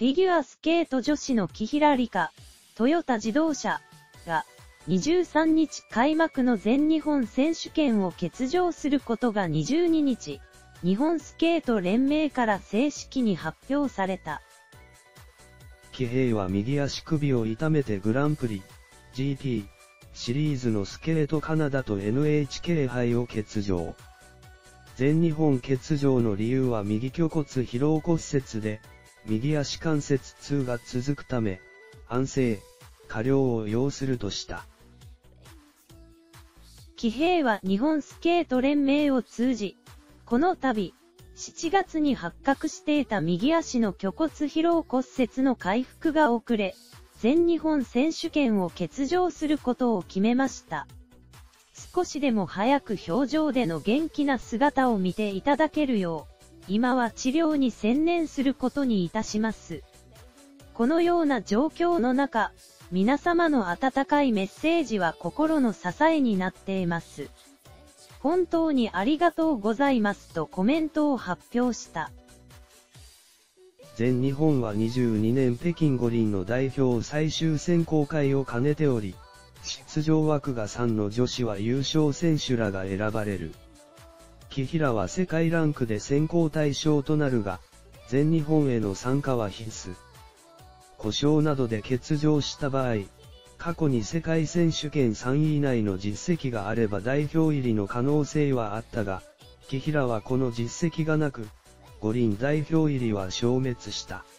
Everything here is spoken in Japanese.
フィギュアスケート女子の紀平梨花、トヨタ自動車が23日開幕の全日本選手権を欠場することが22日、日本スケート連盟から正式に発表された。 紀平は右足首を痛めてグランプリ、GP、シリーズのスケートカナダと NHK 杯を欠場。全日本欠場の理由は右虚骨疲労骨折で、右足関節痛が続くため、安静、加療を要するとした。 紀平は日本スケート連盟を通じ、この度、7月に発覚していた右足の虚骨疲労骨折の回復が遅れ、全日本選手権を欠場することを決めました。少しでも早く表情での元気な姿を見ていただけるよう、今は治療に専念することにいたします。このような状況の中、皆様の温かいメッセージは心の支えになっています。本当にありがとうございますとコメントを発表した。 全日本は22年北京五輪の代表最終選考会を兼ねており、出場枠が3の女子は優勝選手らが選ばれる。紀平は世界ランクで選考対象となるが、全日本への参加は必須。故障などで欠場した場合、過去に世界選手権3位以内の実績があれば代表入りの可能性はあったが、紀平はこの実績がなく、五輪代表入りは消滅した。